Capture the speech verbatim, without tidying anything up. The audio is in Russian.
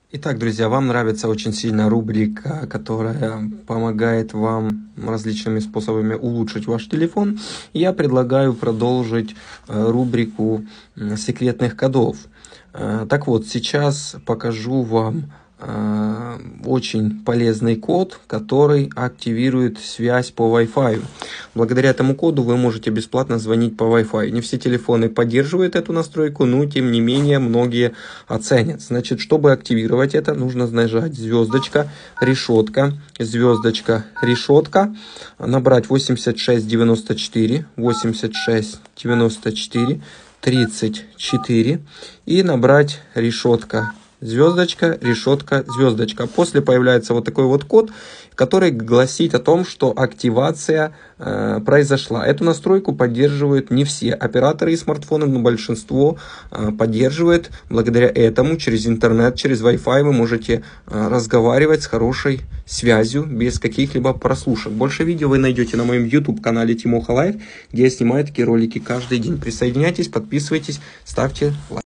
Итак, друзья, вам нравится очень сильно рубрика, которая помогает вам различными способами улучшить ваш телефон. Я предлагаю продолжить рубрику секретных кодов. Так вот, сейчас покажу вам очень полезный код, который активирует связь по Wi-Fi. Благодаря этому коду вы можете бесплатно звонить по Wi-Fi. Не все телефоны поддерживают эту настройку, но тем не менее многие оценят. Значит, чтобы активировать это, нужно нажать звездочка, решетка, звездочка, решетка, набрать восемьдесят шесть девяносто четыре, восемьдесят шесть девяносто четыре, тридцать четыре и набрать решетка. Звездочка, решетка, звездочка. После появляется вот такой вот код, который гласит о том, что активация э, произошла. Эту настройку поддерживают не все операторы и смартфоны, но большинство э, поддерживает. Благодаря этому через интернет, через Wi-Fi вы можете э, разговаривать с хорошей связью, без каких-либо прослушек. Больше видео вы найдете на моем YouTube-канале Тимоха Лайф, где я снимаю такие ролики каждый день. Присоединяйтесь, подписывайтесь, ставьте лайк.